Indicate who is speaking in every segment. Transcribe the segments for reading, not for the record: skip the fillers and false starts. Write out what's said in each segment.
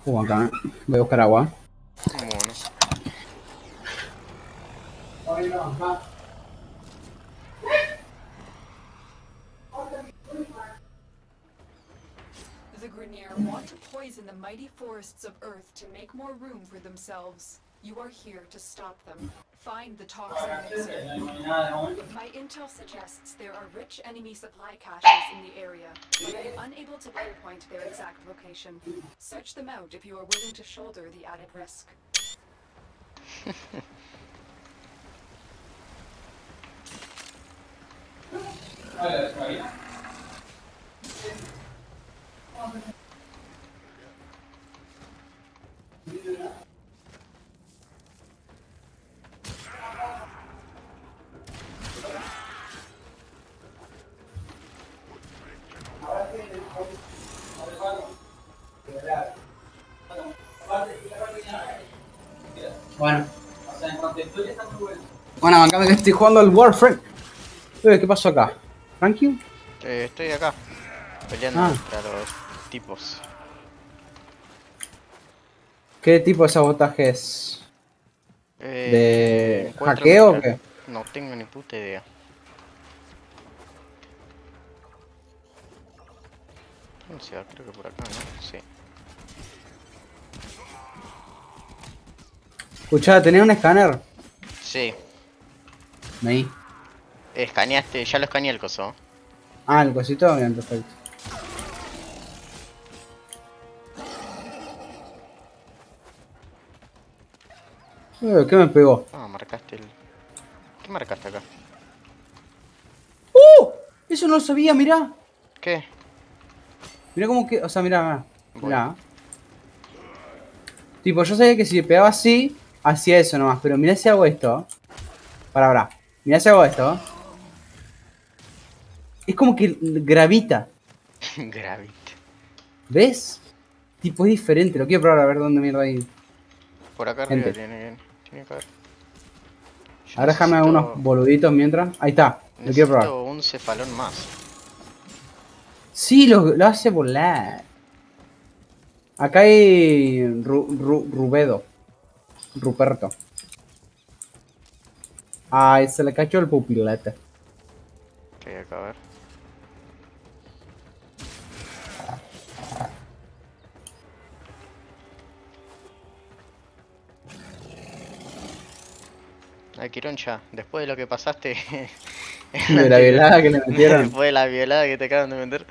Speaker 1: Acá. Voy a buscar agua.
Speaker 2: Bueno.
Speaker 3: The Grineer want to poison the mighty forests of Earth to make more room for themselves. You are here to stop them. Find the toxin mixer. My intel suggests there are rich enemy supply caches in the area, but I am unable to pinpoint their exact location. Search them out if you are willing to shoulder the added risk.
Speaker 1: Bueno. Bueno, acá me estoy jugando al Warframe. ¿Qué pasó acá? ¿Frankie?
Speaker 2: Estoy acá, peleando contra los tipos.
Speaker 1: ¿Qué tipo de sabotaje es? ¿De
Speaker 2: Encuentro
Speaker 1: hackeo o qué?
Speaker 2: No tengo ni puta idea. No sé, creo que por acá, ¿no? Sí.
Speaker 1: Escuchá, ¿tenés un escáner?
Speaker 2: Sí.
Speaker 1: Ahí.
Speaker 2: Escaneaste, ya lo escaneé el coso.
Speaker 1: Ah, el cosito, bien, perfecto. ¿Qué me pegó?
Speaker 2: Ah, marcaste el... ¿Qué marcaste acá?
Speaker 1: Eso no lo sabía, mirá.
Speaker 2: ¿Qué?
Speaker 1: Mirá como que, o sea, mirá,
Speaker 2: Voy.
Speaker 1: mirá. Tipo, yo sabía que si le pegaba así, hacía eso nomás, pero mirá si hago esto. Para. Mirá si hago esto. Es como que gravita.
Speaker 2: Gravity.
Speaker 1: ¿Ves? Tipo, es diferente. Lo quiero probar a ver dónde mierda hay
Speaker 2: Por acá arriba
Speaker 1: gente.
Speaker 2: tiene que haber. Yo
Speaker 1: Ahora déjame unos boluditos mientras. Ahí está. Lo quiero probar.
Speaker 2: necesito un cefalón más.
Speaker 1: Sí, lo hace volar. Acá hay Rubedo. Ruperto. Ay, se le cachó el pupilete.
Speaker 2: Ok, acá a ver. Ay, Quironcha, después de lo que pasaste en
Speaker 1: De la violada que le metieron.
Speaker 2: después de la violada que te acaban de meter.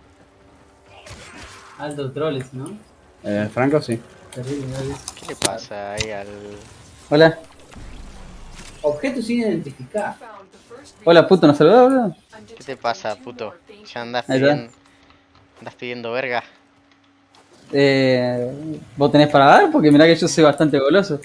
Speaker 4: Alto troles, ¿no?
Speaker 1: Franco, sí.
Speaker 4: Terrible, ¿no?
Speaker 2: ¿Qué le pasa ahí al...?
Speaker 1: Hola. Objeto sin identificar.
Speaker 3: Found the first
Speaker 1: Hola, puto, ¿nos saludó, boludo?
Speaker 3: I'm
Speaker 2: ¿Qué te pasa,
Speaker 3: detecting two
Speaker 2: puto?
Speaker 3: more faint
Speaker 2: Ya andás
Speaker 1: Ahí está.
Speaker 2: pidiendo verga.
Speaker 1: ¿Vos tenés para dar? Porque mirá que yo soy bastante goloso.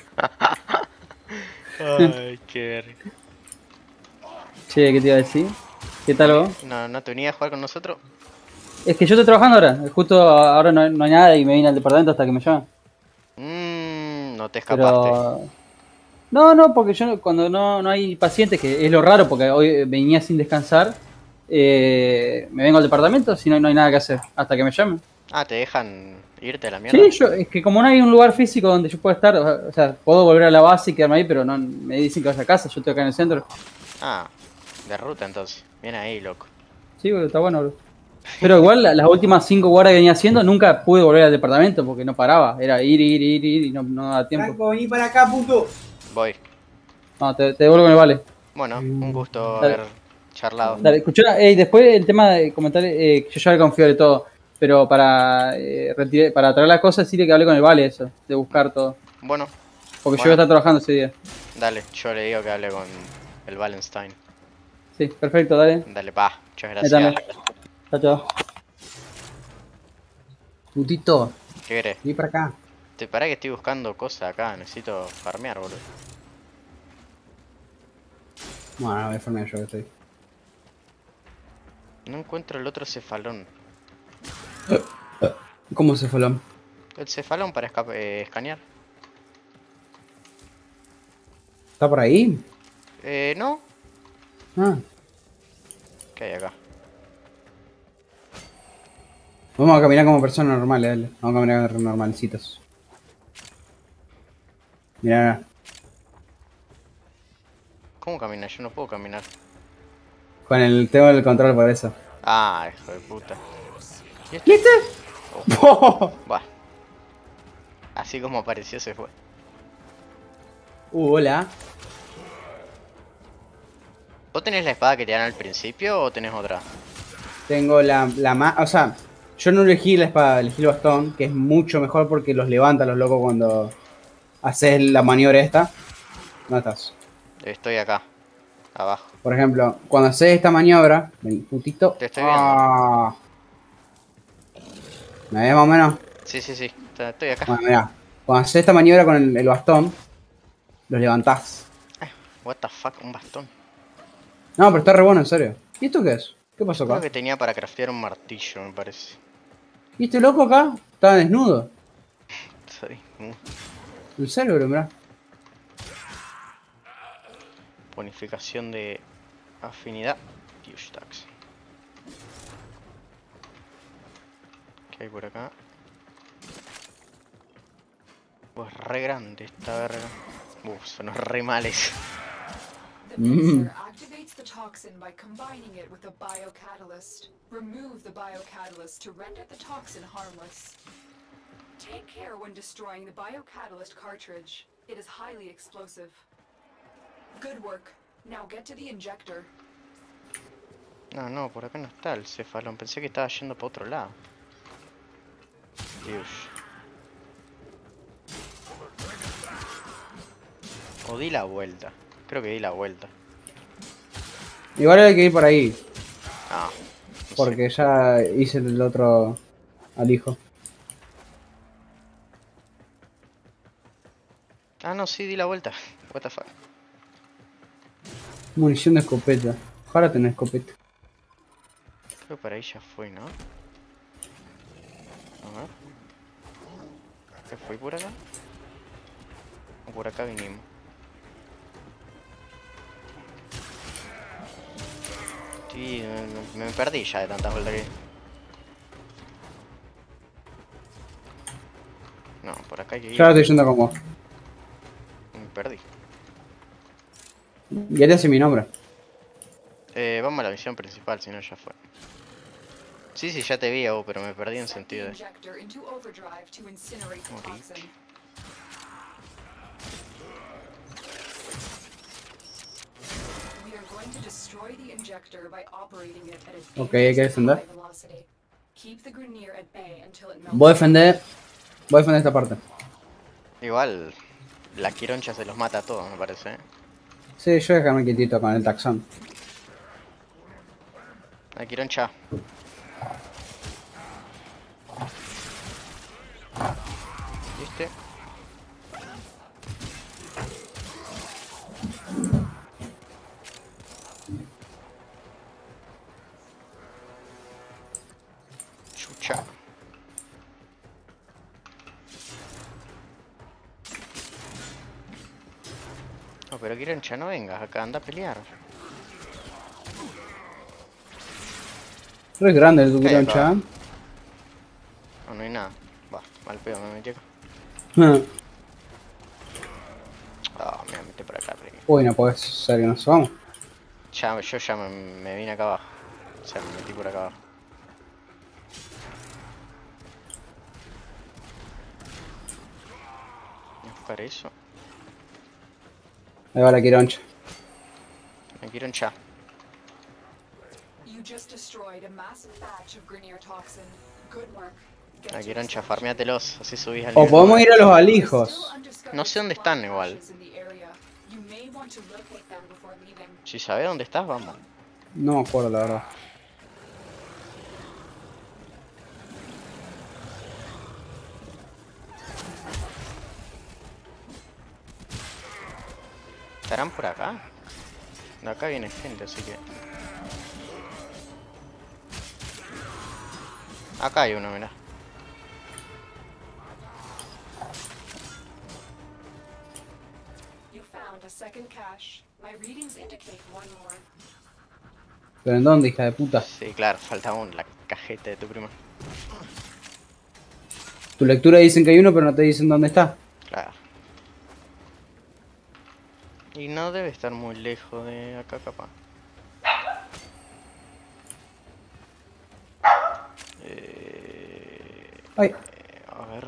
Speaker 2: Ay, qué verga.
Speaker 1: Che, ¿qué te iba a decir? ¿Qué tal vos?
Speaker 2: ¿No te venías a jugar con nosotros?
Speaker 1: Es que yo estoy trabajando ahora. Justo ahora no hay nada y me vine al departamento hasta que me llaman.
Speaker 2: No te escapaste.
Speaker 1: Pero... No, porque yo cuando no hay pacientes, que es lo raro porque hoy venía sin descansar, me vengo al departamento si no hay nada que hacer hasta que me llamen.
Speaker 2: Ah, ¿te dejan irte a la mierda?
Speaker 1: Sí, es que como no hay un lugar físico donde yo pueda estar, o sea, puedo volver a la base y quedarme ahí, pero no me dicen que vaya a casa, yo estoy acá en el centro.
Speaker 2: Ah, de ruta entonces. Bien ahí, loco.
Speaker 1: Sí, boludo, está bueno, boludo. Pero igual las últimas 5 guardas que venía haciendo nunca pude volver al departamento porque no paraba. Era ir y no daba tiempo.
Speaker 4: Franco, vení para acá, puto.
Speaker 2: Voy.
Speaker 1: No, te devuelvo con el vale.
Speaker 2: Bueno, un gusto
Speaker 1: Dale.
Speaker 2: haber charlado.
Speaker 1: Dale, escuchá, después el tema de comentar, que yo ya le confío de todo, pero para para traer las cosas, decirle que hablé con el vale eso, de buscar todo.
Speaker 2: Bueno,
Speaker 1: Porque yo voy a estar trabajando ese día.
Speaker 2: dale, yo le digo que hable con el Wallenstein.
Speaker 1: Sí, perfecto, dale.
Speaker 2: Dale, pa, muchas
Speaker 1: Ahí está,
Speaker 2: gracias.
Speaker 1: chao. Putito,
Speaker 2: ¿Qué querés?
Speaker 1: vení para acá.
Speaker 2: Te pará que estoy buscando cosas acá, necesito farmear, boludo.
Speaker 1: Bueno, no voy a farmear yo que estoy.
Speaker 2: No encuentro el otro cefalón.
Speaker 1: ¿Cómo se fue el
Speaker 2: El cefalón para escanear.
Speaker 1: ¿Está por ahí?
Speaker 2: No.
Speaker 1: Ah,
Speaker 2: ¿Qué hay acá?
Speaker 5: Vamos a caminar como personas normales, dale. Vamos a caminar normalcitos. Mirá,
Speaker 2: ¿Cómo caminar? Yo no puedo caminar.
Speaker 5: con el tema del control por eso.
Speaker 2: Ah, hijo de puta. ¿Y este?
Speaker 5: ¿Viste?
Speaker 2: Va. Así como apareció se fue.
Speaker 5: Hola.
Speaker 2: ¿Vos tenés la espada que te dan al principio o tenés otra?
Speaker 5: Tengo la más... O sea, yo no elegí la espada, elegí el bastón, que es mucho mejor porque los levanta los locos cuando haces la maniobra esta. ¿Dónde estás?
Speaker 2: Estoy acá. Abajo.
Speaker 5: Por ejemplo, cuando haces esta maniobra... Vení, putito.
Speaker 2: Te estoy viendo.
Speaker 5: Ah. ¿Me ves más o menos?
Speaker 2: Sí, sí, sí. Estoy acá.
Speaker 5: Bueno, mirá. Cuando haces esta maniobra con el bastón, los levantás.
Speaker 2: What the fuck, un bastón.
Speaker 5: No, pero está re bueno, en serio. ¿Y esto qué es? ¿Qué pasó
Speaker 2: Creo
Speaker 5: acá?
Speaker 2: que tenía para craftear un martillo, me parece.
Speaker 5: ¿Y este loco acá? Estaba desnudo.
Speaker 2: Sí.
Speaker 5: En serio, bro, mirá.
Speaker 2: Bonificación de afinidad. Dios, tax. ¿Qué hay por acá? Pues re grande esta verga. Son re males.
Speaker 3: The mixer activates the toxin by combining it with a biocatalyst. Remove the biocatalyst to render the toxin harmless. Take care when destroying the biocatalyst cartridge. It is highly explosive. Good work. Now get to the injector.
Speaker 2: No, no, por acá no está el cefalón. Pensé que estaba yendo para otro lado. Dios. O di la vuelta. Creo que di la vuelta.
Speaker 5: Igual hay que ir por ahí,
Speaker 2: Ah, no sé.
Speaker 5: porque ya hice el otro al hijo.
Speaker 2: Ah, no, sí, di la vuelta. What the fuck.
Speaker 5: Munición de escopeta. Ojalá tener escopeta.
Speaker 2: Creo que por ahí ya fue, ¿no? A ver. ¿Qué fue por acá? O por acá vinimos. Sí, me perdí ya de tantas vueltas que di. No, por acá hay que ir.
Speaker 5: Ya lo estoy yendo con vos.
Speaker 2: Me perdí.
Speaker 5: Ya te hace mi nombre.
Speaker 2: Vamos a la misión principal, si no ya fue. Sí, sí, ya te vi, Abu, pero me perdí en
Speaker 3: Set the
Speaker 2: sentido de...
Speaker 3: injector into overdrive to incinerate the
Speaker 2: Morí.
Speaker 3: toxin. We are going to destroy the injector by operating it at a
Speaker 5: Ok, hay que
Speaker 3: dangerously
Speaker 5: defender.
Speaker 3: high velocity. Keep the Grineer at bay until it melts.
Speaker 5: Voy a defender. Voy a defender esta parte.
Speaker 2: Igual, la quironcha se los mata a todos, me parece, ¿eh?
Speaker 5: Sí, yo déjame quietito con el taxón.
Speaker 2: La quironcha. ¿Viste? Chucha. No, pero quironcha, no vengas acá, anda a pelear.
Speaker 5: Re grande el
Speaker 2: ¿Qué hay acá?
Speaker 5: Duquironcha.
Speaker 2: No, no hay nada. Va, mal pedo, me metí acá. Ah, me metí por acá, pero...
Speaker 5: Uy, no podés ser que nos vamos.
Speaker 2: Ya, yo ya me vine acá abajo. O sea, me metí por acá abajo. Voy a buscar eso.
Speaker 5: Ahí va la quironcha.
Speaker 2: Me quiero hinchar.
Speaker 3: You just destroyed a massive batch of Grineer toxin. Good work. Get
Speaker 2: Me
Speaker 3: to
Speaker 2: quiero
Speaker 3: the
Speaker 2: hinchar,
Speaker 3: station.
Speaker 2: farmeatelos. Así subís al
Speaker 5: O
Speaker 2: nivel
Speaker 5: podemos
Speaker 2: 9.
Speaker 5: ir a los
Speaker 3: Still
Speaker 5: alijos.
Speaker 3: undiscovered
Speaker 2: No sé dónde están
Speaker 3: supply
Speaker 2: igual.
Speaker 3: caches in the area. You may want to locate them before leaving.
Speaker 2: Si sabés dónde estás, vamos.
Speaker 5: No me acuerdo, la verdad.
Speaker 2: ¿Estarán por acá? De acá viene gente, así que... Acá hay uno, mirá.
Speaker 3: You found a second cache. My readings indicate one more.
Speaker 5: ¿Pero en dónde, hija de puta?
Speaker 2: Sí, claro, falta aún la cajeta de tu prima.
Speaker 5: Tu lectura dicen que hay uno, pero no te dicen dónde está.
Speaker 2: Claro. Y no debe estar muy lejos de acá, capaz.
Speaker 5: Ay,
Speaker 2: A ver.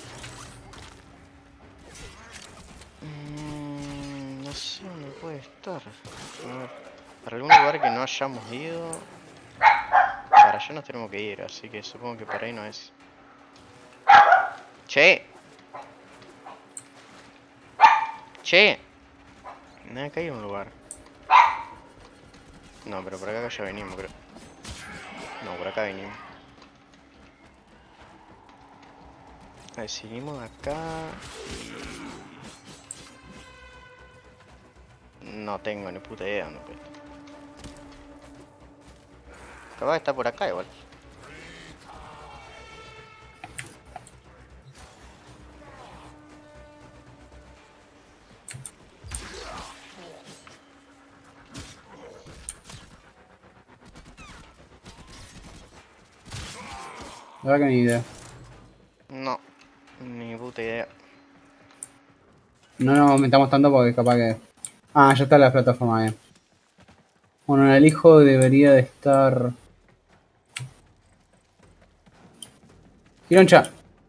Speaker 2: No sé dónde puede estar. A ver. Para algún lugar que no hayamos ido. Para allá nos tenemos que ir, así que supongo que por ahí no es. ¡Che! ¡Che! Acá hay un lugar. No, pero por acá ya venimos, creo. No, por acá venimos. A ver, seguimos acá y... No tengo ni puta idea dónde puede estar. Capaz está por acá igual.
Speaker 5: la verdad que ni idea.
Speaker 2: No, ni puta idea.
Speaker 5: No nos aumentamos tanto porque capaz que... Ah, ya está la plataforma bien. Bueno, en el hijo debería de estar... Gironcha.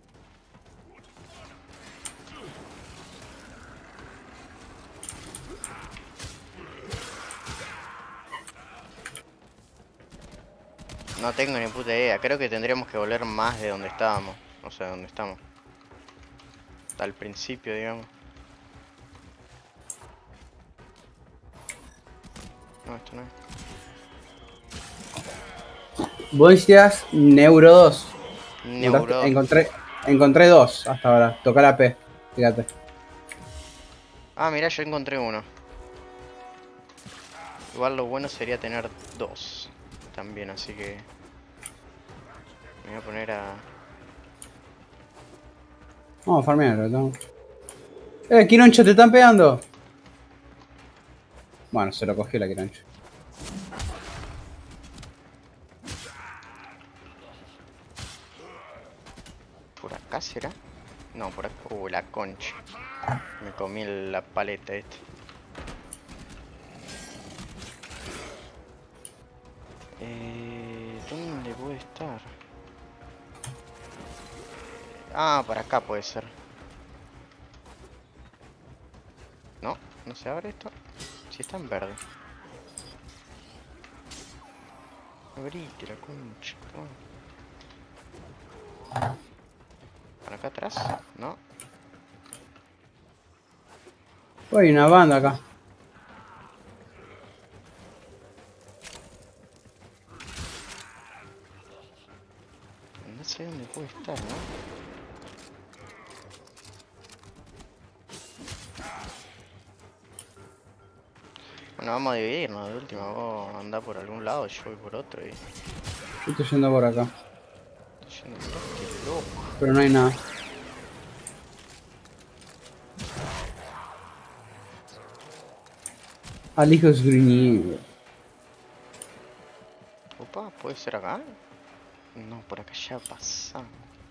Speaker 2: No tengo ni puta idea. Creo que tendríamos que volver más de donde estábamos. O sea, donde estamos. Hasta el principio, digamos. No, esto no es.
Speaker 5: Vos decías Neuro 2.
Speaker 2: Neuro.
Speaker 5: Encontré dos hasta ahora. Toca la P. Fíjate.
Speaker 2: Ah, mira, yo encontré uno. Igual lo bueno sería tener dos también, así que me voy a poner a...
Speaker 5: Vamos a farmearlo, ¿no? Quironcho, te están pegando. Bueno, se lo cogió la Quironcho.
Speaker 2: ¿Por acá será? No, por acá. La concha. Me comí la paleta esta. ¿Dónde puede estar? Ah, por acá puede ser. No, no se abre esto. Si está en verde. Abrite la concha. ¿Por acá atrás? No.
Speaker 5: Hay una banda acá.
Speaker 2: No sé dónde puede estar, ¿no? Bueno, vamos a dividirnos. De última, vos andá por algún lado, yo voy por otro y...
Speaker 5: Yo estoy yendo por acá.
Speaker 2: Estoy yendo por este loco.
Speaker 5: Pero no hay nada. Al hijo es gruñido.
Speaker 2: Opa, ¿puede ser acá? No, por acá ya pasamos.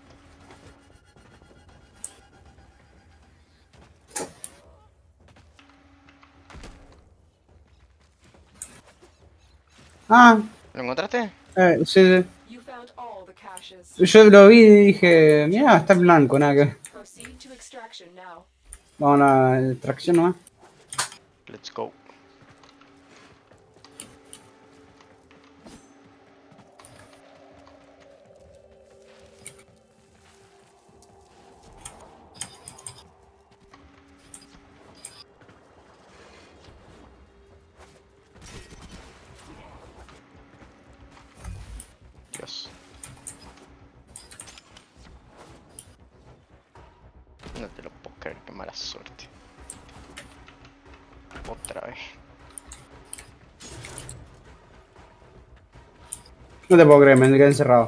Speaker 5: Ah,
Speaker 2: ¿Lo encontraste?
Speaker 5: sí,
Speaker 3: You found all the caches.
Speaker 5: sí. Yo lo vi y dije, mira, está en blanco, nada que ver.
Speaker 3: Proceed to extraction now.
Speaker 5: Vamos a la extracción nomás.
Speaker 2: Let's go. Dios. No te lo puedo creer, qué mala suerte. Otra vez.
Speaker 5: No te puedo creer, me quedé encerrado.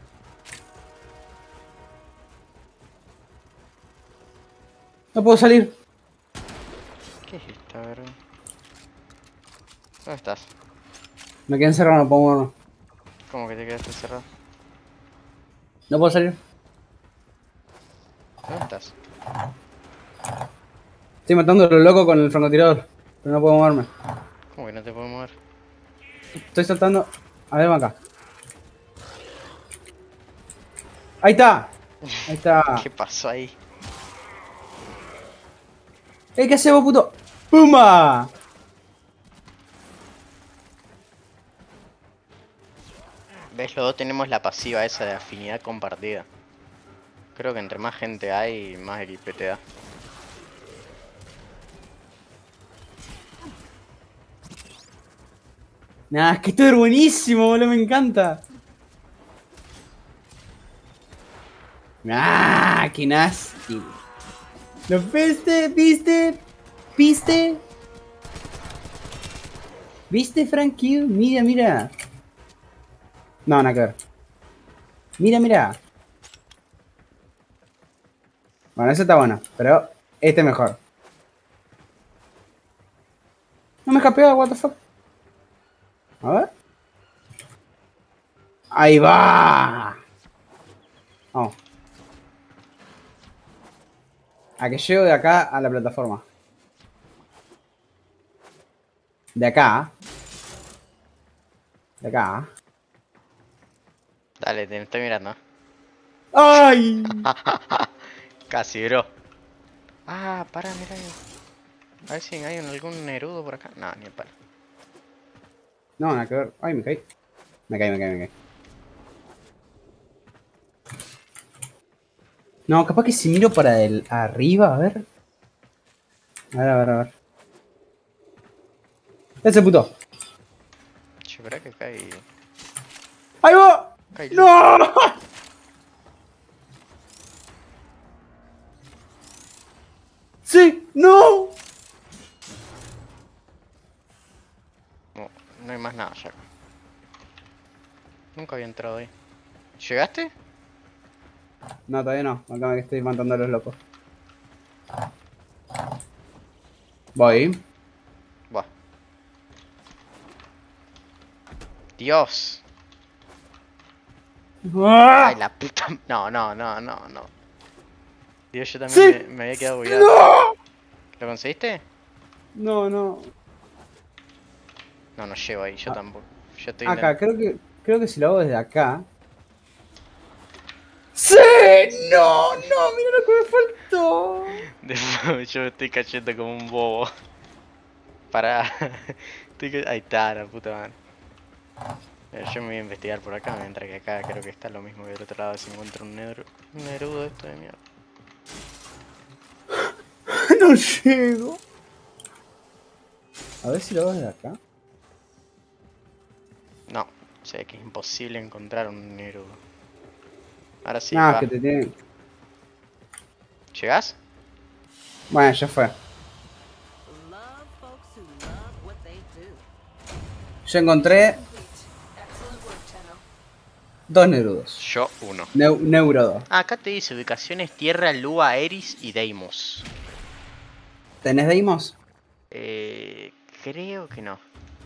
Speaker 5: No puedo salir.
Speaker 2: ¿Qué es esta, verga? ¿Dónde estás?
Speaker 5: Me quedé encerrado, no puedo moverme.
Speaker 2: ¿Cómo que te quedaste encerrado?
Speaker 5: No puedo salir.
Speaker 2: ¿Dónde estás?
Speaker 5: Estoy matando a los locos con el francotirador. Pero no puedo moverme.
Speaker 2: ¿Cómo que no te puedo mover?
Speaker 5: Estoy saltando. A ver, ven acá. Ahí está. Ahí está.
Speaker 2: ¿Qué pasó ahí?
Speaker 5: ¿Qué haces vos, puto? ¡Pumba!
Speaker 2: ¿Ves? Los dos tenemos la pasiva esa de afinidad compartida. Creo que entre más gente hay, más XP te da.
Speaker 5: Nah, es que esto es buenísimo, boludo, me encanta. Ah, qué nasty. ¿Lo viste? ¿Viste? ¿Viste? ¿Viste, Frankie? Mira, mira. No, nada que ver. Mira, mira. Bueno, ese está bueno, pero este es mejor. No me escapé, what the fuck. A ver. Ahí va. Vamos. A que llego de acá a la plataforma. De acá. De acá.
Speaker 2: Dale, te estoy mirando.
Speaker 5: ¡Ay!
Speaker 2: Casi, bro. Ah, pará, mira. A ver si hay algún Nerudo por acá. No, ni el palo.
Speaker 5: No, nada que ver. Ay, me caí. Me caí. No, capaz que si miro para el arriba, a ver. A ver. Ese puto.
Speaker 2: Che, ¿verdad que cae?
Speaker 5: ¡Ahí va!
Speaker 2: Cae
Speaker 5: ¡No! ¡Sí! ¡No!
Speaker 2: No, no hay más nada ya. Nunca había entrado ahí. ¿Llegaste?
Speaker 5: No, todavía no. Acá me estoy matando a los locos. Voy.
Speaker 2: Buah. Dios.
Speaker 5: ¡Ah!
Speaker 2: Ay, la puta. No. Dios, yo también
Speaker 5: ¡Sí!
Speaker 2: me había quedado bugueado.
Speaker 5: ¡No!
Speaker 2: ¿Lo conseguiste?
Speaker 5: No.
Speaker 2: No llego ahí, yo
Speaker 5: Ah.
Speaker 2: tampoco. Yo estoy
Speaker 5: Acá,
Speaker 2: intentando.
Speaker 5: creo que si lo hago desde acá. ¡Sí! ¡No! ¡Mira lo que me faltó!
Speaker 2: Después yo me estoy cayendo como un bobo. Pará. Ahí está, la puta madre. Yo me voy a investigar por acá, mientras que acá creo que está lo mismo que del otro lado si encuentro un Nerudo de esto de mierda.
Speaker 5: No llego. A ver si lo hago desde acá.
Speaker 2: No, o sea que es imposible encontrar un Nerudo. Ahora sí,
Speaker 5: No,
Speaker 2: va.
Speaker 5: que te tienen.
Speaker 2: ¿Llegás?
Speaker 5: Bueno, ya fue.
Speaker 6: Love folks who love what they do.
Speaker 5: Yo encontré
Speaker 3: Complete. Excellent work, Tenno.
Speaker 5: 2 Nerudos.
Speaker 2: Yo uno.
Speaker 5: Neuro.
Speaker 2: Ah, acá te dice ubicaciones Tierra, Lua, Eris y Deimos.
Speaker 5: ¿Tenés Deimos?
Speaker 2: Creo que no.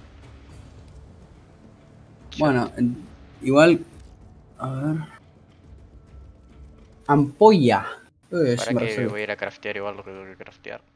Speaker 5: Bueno, igual. A ver. Ampolla.
Speaker 2: ¿Para
Speaker 5: me
Speaker 2: qué
Speaker 5: refiero.
Speaker 2: voy a ir a craftear igual lo que tengo que craftear?